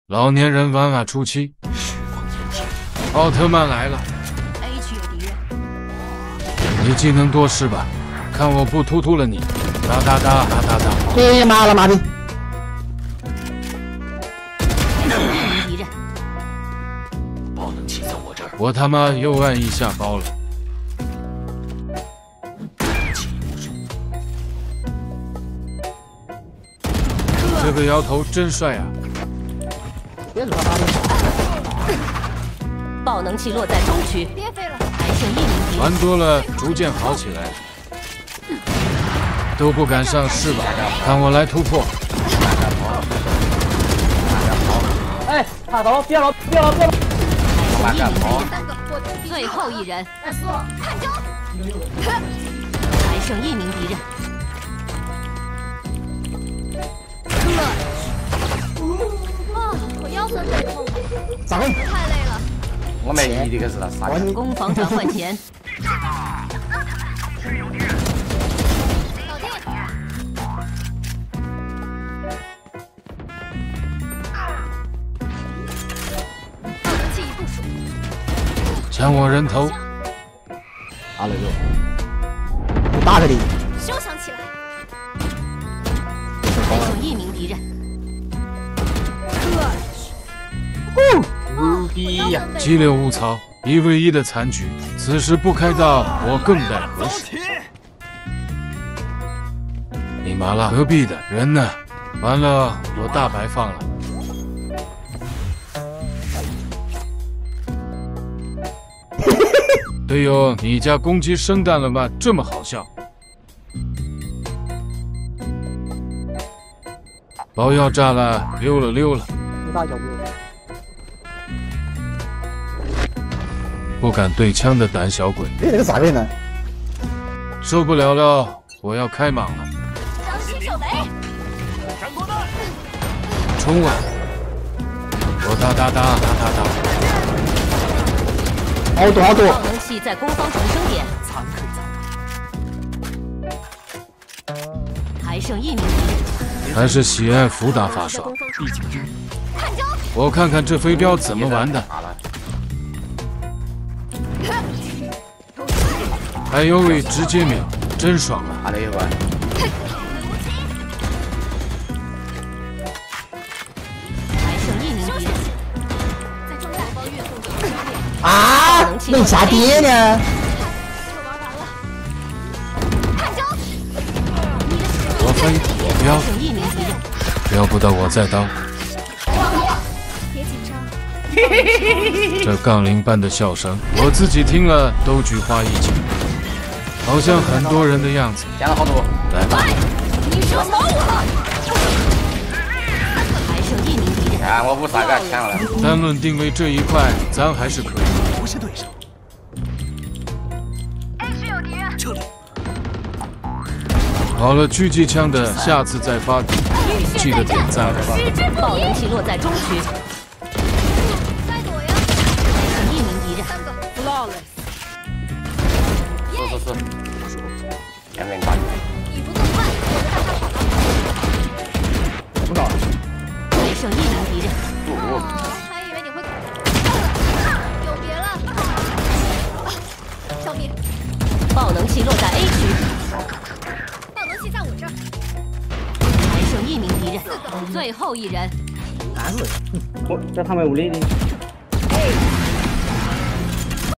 老年人晚晚出期。奥特曼来了 ，A 区有敌人。 你技能多是吧？看我不突突了你！哒哒哒哒哒哒！ 别妈了，妈逼！ 敌人。 爆能器在我这儿。 我他妈又按一下包了。这个摇头真帅啊！ 别惹妈逼！ 爆能器落在中区， 别飞了， 还剩1名敌人。 玩多了逐渐好起来，都不敢上是吧？看我来突破！ 哎，大刀，别了，别了，别了！ 还剩1名敌人， 三个，我最后1人， 看招， 还剩1名敌人。 我腰酸背痛， 咋个？ 太累了。 我没一的可是他杀的。 攻防转换前， 搞定。爆能器已部署。 抢我人头！ 打了又，我打给你。 休想起来。 还剩1名敌人。 牛逼呀！ 激烈误操，1v1的残局，此时不开道，我更待何时？你妈了，隔壁的人呢？完了，我大白放了。队友，你家公鸡生蛋了吗？这么好笑。包药炸了，溜了溜了。 你打脚步。 不敢对枪的胆小鬼， 你这个咋个呢？ 受不了了，我要开莽了！ 当心手雷！ 冲啊！我哒哒哒哒哒哒！ 好多好多！ 爆能器在攻方重生点，还剩1名敌人。 还是喜爱福打法爽。 看招！ 我看看这飞镖怎么玩的。哎呦喂，直接秒，真爽啊！ 打了一会儿。 还剩1名敌人。 在中弹包运送者啊！没下跌呢？ 就玩完了。看招！ 我飞，我还飙， 剩1名敌人。 飙不到我再刀。 别紧张。 这杠铃般的笑声，我自己听了都菊花一紧，好像很多人的样子。 捡了好多。 来吧， 你惹毛我了！ 还剩1名敌人。 看我5杀给他抢了。 单论定位这一块，咱还是可以。 不是对手。 A 区有敌人。 这里。 好了，狙击枪的，下次再发，记得点赞。 爆能器落在中区， 该躲呀！ 还剩1名敌人。 三个 flawless。 是。前面打。 你不动慢，我的大炮。 还剩1名敌人。 还以为你会。有别了。消灭。 爆能器落在 A 区， 爆能器在我这儿。 还剩1名敌人，最后1人。 俺是，我在他们屋里的。